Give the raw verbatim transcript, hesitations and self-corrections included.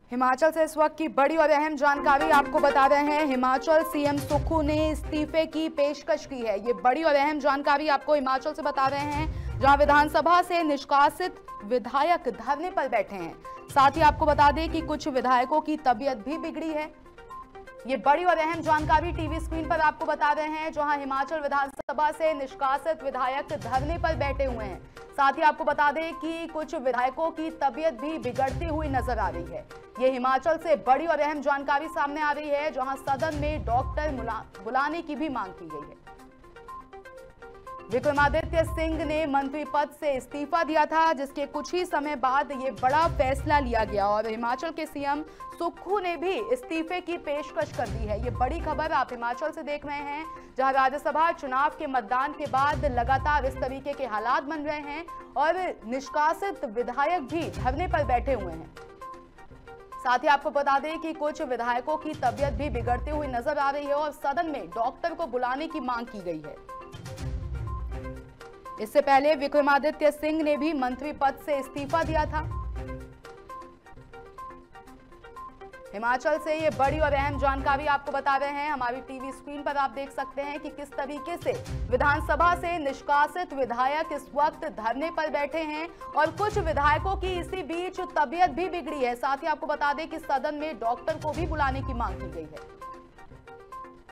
हिमाचल से इस वक्त की बड़ी और अहम जानकारी आपको बता रहे हैं। हिमाचल सीएम सुक्खू ने इस्तीफे की पेशकश की है। ये बड़ी और अहम जानकारी आपको हिमाचल से बता रहे हैं, जहां विधानसभा से निष्कासित विधायक धरने पर बैठे हैं। साथ ही आपको बता दें कि कुछ विधायकों की तबीयत भी बिगड़ी है। ये बड़ी और अहम जानकारी टीवी स्क्रीन पर आपको बता रहे हैं, जहां हिमाचल विधानसभा से निष्कासित विधायक धरने पर बैठे हुए हैं। साथ ही आपको बता दें कि कुछ विधायकों की तबीयत भी बिगड़ती हुई नजर आ रही है। ये हिमाचल से बड़ी और अहम जानकारी सामने आ रही है, जहां सदन में डॉक्टर बुलाने की भी मांग की गई है। विक्रमादित्य सिंह ने मंत्री पद से इस्तीफा दिया था, जिसके कुछ ही समय बाद ये बड़ा फैसला लिया गया और हिमाचल के सीएम सुक्खू ने भी इस्तीफे की पेशकश कर दी है। ये बड़ी खबर आप हिमाचल से देख रहे हैं, जहां राज्यसभा चुनाव के मतदान के बाद लगातार इस तरीके के हालात बन रहे हैं और निष्कासित विधायक भी धरने पर बैठे हुए हैं। साथ ही आपको बता दें कि कुछ विधायकों की तबीयत भी बिगड़ती हुई नजर आ रही है और सदन में डॉक्टर को बुलाने की मांग की गई है। इससे पहले विक्रमादित्य सिंह ने भी मंत्री पद से इस्तीफा दिया था। हिमाचल से ये बड़ी और अहम जानकारी आपको बता रहे हैं। हमारी टीवी स्क्रीन पर आप देख सकते हैं कि किस तरीके से विधानसभा से निष्कासित विधायक इस वक्त धरने पर बैठे हैं और कुछ विधायकों की इसी बीच तबीयत भी बिगड़ी है। साथ ही आपको बता दें कि सदन में डॉक्टर को भी बुलाने की मांग की गई है।